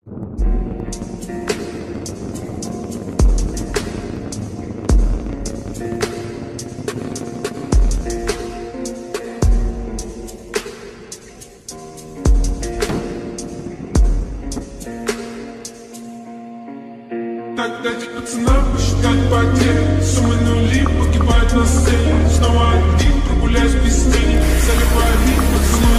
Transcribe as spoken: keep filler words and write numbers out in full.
Так дайте пацанам посчитать потери. Суммы нули погибают на сцене. Снова один, прогуляюсь без тени. Заливаю бит, поцелуй